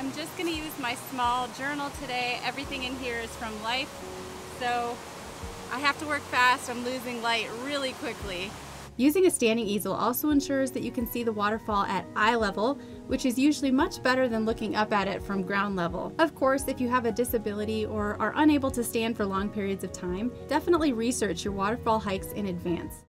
I'm just going to use my small journal today. Everything in here is from life, so I have to work fast. I'm losing light really quickly. Using a standing easel also ensures that you can see the waterfall at eye level, which is usually much better than looking up at it from ground level. Of course, if you have a disability or are unable to stand for long periods of time, definitely research your waterfall hikes in advance.